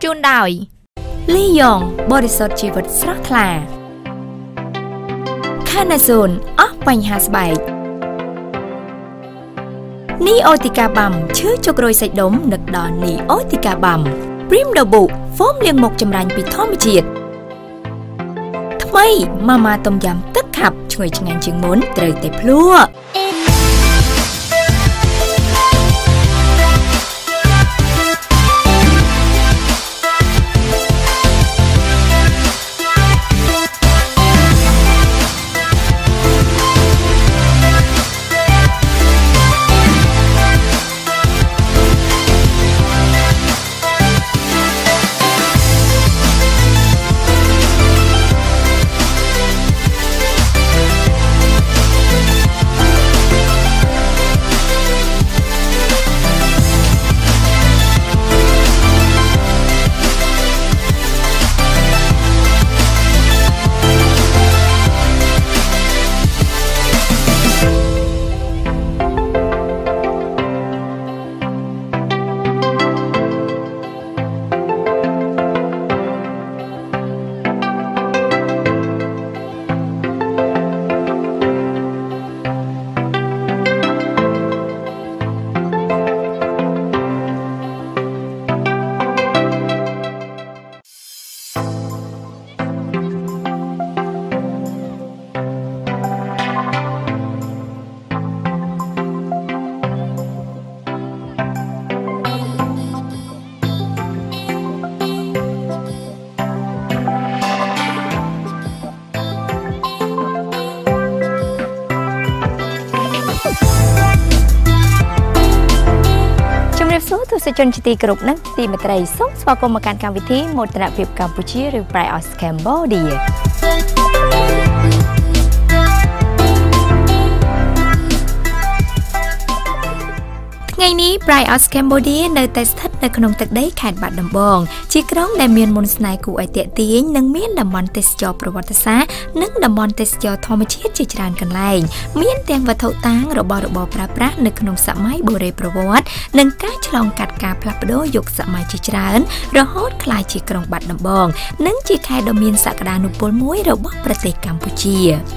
จูนดอยลี่ยงบริสุทธิ์ชีวิตสระคลาคานาซูนออกปัญหาสบายนีโอติกาบัมชื่อจกโรยใส่ดมนึกดอนนีโอติกาบัมพริมดบุฟอมเลียงหมกจำรันปิดท่อมจีดทำไมมาต้มยำตึกขับช่วยชงานจึงม้วนเตยแต่พลั่วสุจนจิตีกรุบนักตีมาตรายส่งสปากรมการวิธีโมตระเพียบกัมพูชีหรือไบรอสแคมโบเดียไงนี้ไบรอสแคมโบเดียในแต่สถัดในขนมตักได้แขนบัดดำบองชีกร้องได้เมียนมนสไนกูไอเตะตีนนังเมียนดัมมอนเตสจอประวัติศาสตร์นังดัมมอนเตสจอธรรมชาติจิตรานกันไล่เมียนเตียงวัตถุต่างระบอบประปรในขนมสมัยโบราณประวัตินังการฉลองกัดกาพลับโดยกสมัยจิตรานระหดคลายชีกร้องบัดดำบองนังจีแคดเมียนสักดานุปลมวยระบบประเทศกัมพูชี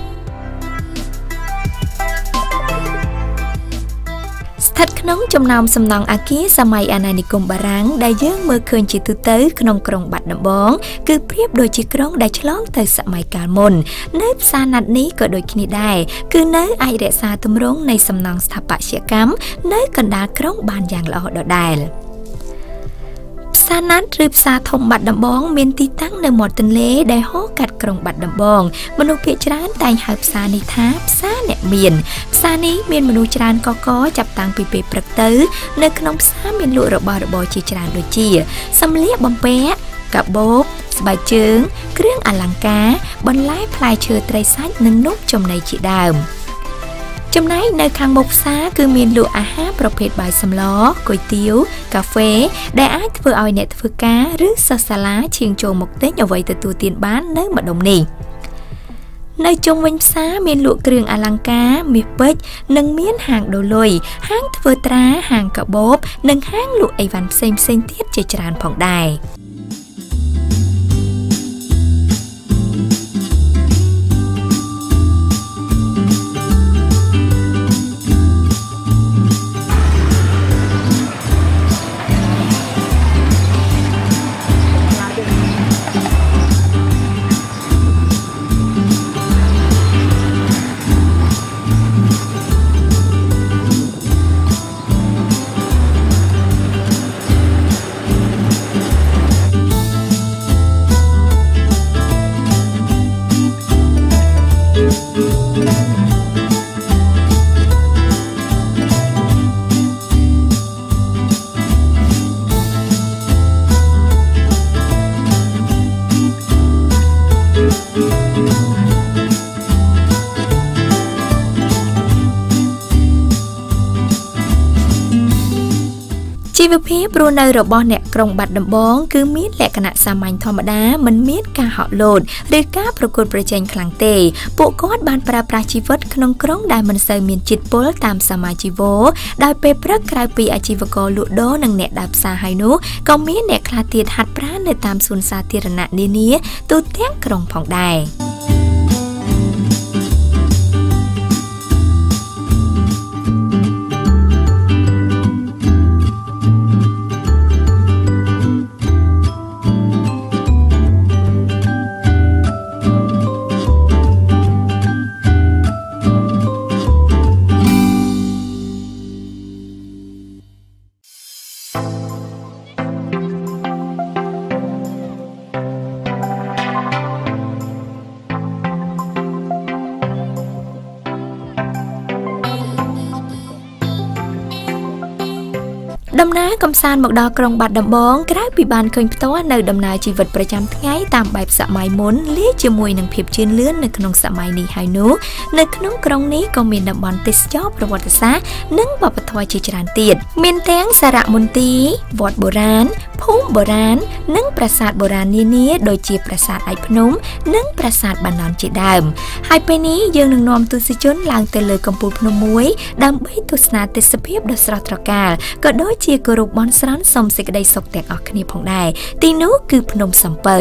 ถัดขนมจำนำสำนองอากีสมัยอาณานิคมบารังได้เยื่อเมื่อคืนจิตุเตอร์ขนมกรงบัดน้ำบองคือเปรียบโดยจิกรงได้ฉลองเตอร์สมัยกาลมนเนื้อซานัดนี้ก็โดยคิดได้คือเนื้อไอเดซาตุมรงในสำนองสถาปัตยกรรมเนื้อกันดากรงบานอย่างละอดได้ซานัดหรือซาทมบัดดำบองเมียนตีตั้งในหมดตันเล่ได้ห่อกัดกรงบัดดำบองมนุษย์เพียจรานแต่งหับซาในทับซาเนเมียนซานี้เมียนมนุษย์จรานก็จับตังปีเปปรักเตอร์ในขนมซาเมียนลุระบจีจรานโดยจีสำเลียบบอมเป๊ะกับโบ๊บสบายเจิงเครื่องอลังกาบนไล่พลายเชิดไตรซัดนึ่งนุกจมในจีดามจำนายในคางบกซาคือเมนูอาหารประเภทใบสำล้อก๋วยเตี๋ยวกาแฟได้อาจเพื่อเอาเน็ตเพื่อกาหรือสลาเชียงโจมกเต้นเอาไว้ตัวเตียนบ้านเนื้อมาดมนี่ในจงวันซาเมนูเครื่องอลังกามีเป็ดหนึ่งเมียนห่างโดลอยห้างเพื่อตราห่างกับโบ๊บหนึ่งห้างลูกไอวันเซมเซนเทียบเจจรานผ่องได้ជីវភាពរស់នៅរបស់អ្នកក្រុងបាត់ដំបងគឺមានលក្ខណៈសាមញ្ញធម្មតាមិនមានការហក់លោតឬការប្រកួតប្រជែងខ្លាំងទេពួកគាត់បានប្រើប្រាស់ជីវិតក្នុងក្រុងដែលមិនសូវមានជាតិពុលតាមសមាជីវោដោយពេលព្រឹកក្រៅពីអាជីវករលក់ដូរនិងអ្នកដើរផ្សារហើយនោះក៏មានអ្នកខ្លះទៀតហាត់ប្រាណនៅតាមសួនសាធារណៈនានាទូទាំងក្រុងផងដែរដំណើរកំសាន្តមកដល់ក្រុងបាត់ដំបងក្រៅពីបានឃើញផ្ទាល់នៅដំណើរជីវិតប្រចាំថ្ងៃតាមបែបសម័យមុនលាយជាមួយនឹងភាពជឿនលឿននៅក្នុងសម័យនេះហើយនោះនៅក្នុងក្រុងនេះក៏មានតំបន់ទេសចរប្រវត្តិសាស្ត្រនិងវប្បធម៌ជាច្រើនទៀតមានទាំងសារមន្ទីរវត្តបុរាណភូមិបុរាណនិងប្រាសាទបុរាណនានាដូចជាប្រាសាទឯកភ្នំនិងប្រាសាទបានននជាដើមហើយពេលនេះយើងនឹងនាំទស្សនិកជនឡើងទៅលើកំពូលភ្នំមួយដើម្បីទស្សនាទេសភាពដ៏ស្រស់ត្រកាលក៏ដូចជាគោរពបន់ស្រន់សូមសេចក្តីសុខទាំងអស់គ្នាផងដែរទីនោះគឺភ្នំសំពៅ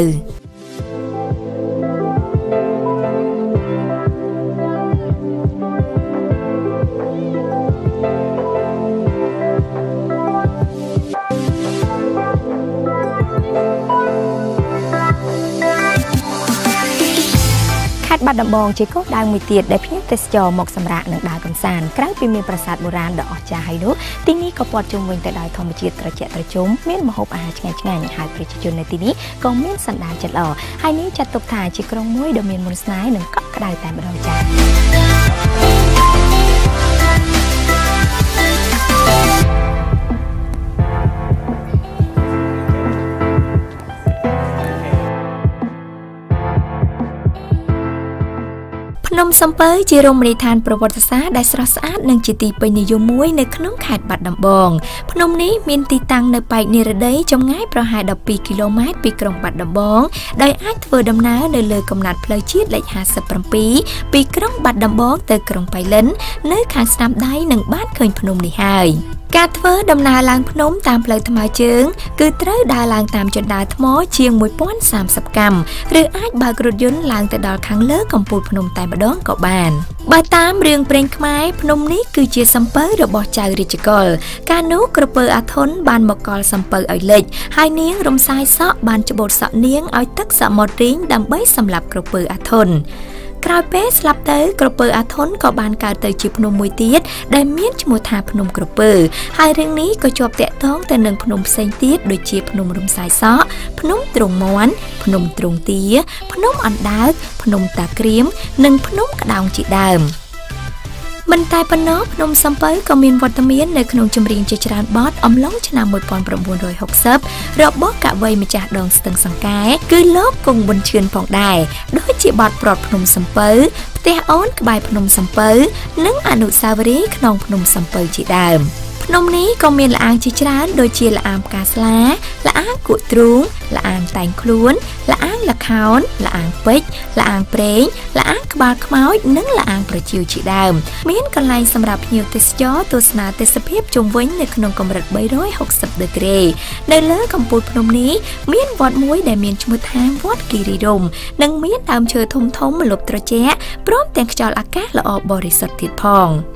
បាត់ដំបងជាគោលដៅមួយទៀតដែលភ្ញៀវទេសចរមកសម្រាកនិងដើរកម្សាន្តក្រៅពីមានប្រាសាទបុរាណដ៏អស្ចារ្យហើយនោះទីនេះក៏ព័ទ្ធជុំវិញទៅដោយធម្មជាតិត្រជាក់ត្រជុំមានម្ហូបអាហារឆ្ងាញ់ៗហើយប្រជាជននៅទីនេះក៏មានសណ្ដានចិត្តល្អហើយនេះចាត់ទុកថាជាក្រុងមួយដ៏មានមន្តស្នេហ៍និងកក់ក្ដៅតែម្ដងចា៎ភ្នំសំពៅជារមណីយដ្ឋានប្រវត្តិសាស្ត្រដែលស្រស់ស្អាតនិងជាទីពេញនិយមមួយនៅក្នុងខេត្តបាត់ដំបងភ្នំនេះមានទីតាំងនៅប៉ែកនិរតីចម្ងាយប្រហែល12គីឡូម៉ែត្រពីក្រុងបាត់ដំបងដោយអាចធ្វើដំណើរនៅលើកំណត់ផ្លូវជាតិលេខ57ពីក្រុងបាត់ដំបងទៅក្រុងប៉ៃលិននៅខាងស្ដាំដៃនឹងបានឃើញភ្នំនេះហើយការធ្វើដំណើរឡើងភ្នំតាមផ្លូវថ្មើរជើងគឺត្រូវដើរឡើងតាមជណ្ដើរថ្មជាង1030កាំឬអាចបើករថយន្តឡើងទៅដល់ខាងលើកំពូលភ្នំតែម្ដងក៏បានបើតាមរឿងព្រេងខ្មែរភ្នំនេះគឺជាសំពៅរបស់ចៅរាជកុលកាលនោះក្រពើអាធន់បានមកកល់សំពៅឲ្យលិចហើយនាងរំសាយសក់បានច្បូតសក់នាងឲ្យទឹកសមុទ្ររីងដើម្បីសម្លាប់ក្រពើអាធន់ក្រោយពេលស្លាប់ទៅក្រពើអាធន់ក៏បានកើតទៅជាភ្នំមួយទៀតដែលមានឈ្មោះថាភ្នំក្រពើហើយរឿងនេះក៏ជាប់តាក់ទងទៅនឹងភ្នំផ្សេងទៀតដូចជាភ្នំរំសាយសក់ភ្នំទ្រង់មាន់ភ្នំទ្រង់ទាភ្នំអណ្ដើកភ្នំតាក្រៀមនិងភ្នំក្តោងជាដើមមិនតែប៉ុណ្ណោះភ្នំសំពៅក៏មានវត្តមាននៅក្នុងចម្រៀងជាច្រើនបទអំឡុងឆ្នាំ1960របស់កវីម្ចាស់ដងស្ទឹងសង្កែគឺលោកគង់ប៊ុនឈឿនផងដែរដូចជាបទប្រត់ភ្នំសំពៅផ្ទះអូនក្បែរភ្នំសំពៅនិងអនុស្សាវរីយ៍ក្នុងភ្នំសំពៅជាដើមភ្នំនេះក៏មានល្អាងជាច្រើនដូចជាល្អាងផ្កាស្លាល្អាងគក់ទ្រូងល្អាងតែងខ្លួនល្អាងល្ខោនល្អាងពេជ្រល្អាងប្រេងល្អាងក្បាលខ្មោចនិងល្អាងប្រជៀវជាដើមមានកន្លែងសម្រាប់ភ្ញៀវទេសចរទស្សនាទេសភាពជុំវិញនៅក្នុងកម្រិត360ដឺក្រេនៅលើកំពូលភ្នំនេះមានវត្តមួយដែលមានឈ្មោះថាវត្តគិរីរម្យនិងមានដើមឈើធំៗម្លប់ត្រជាក់ព្រមទាំងខ្យល់អាកាសល្អបរិសុទ្ធទៀតផង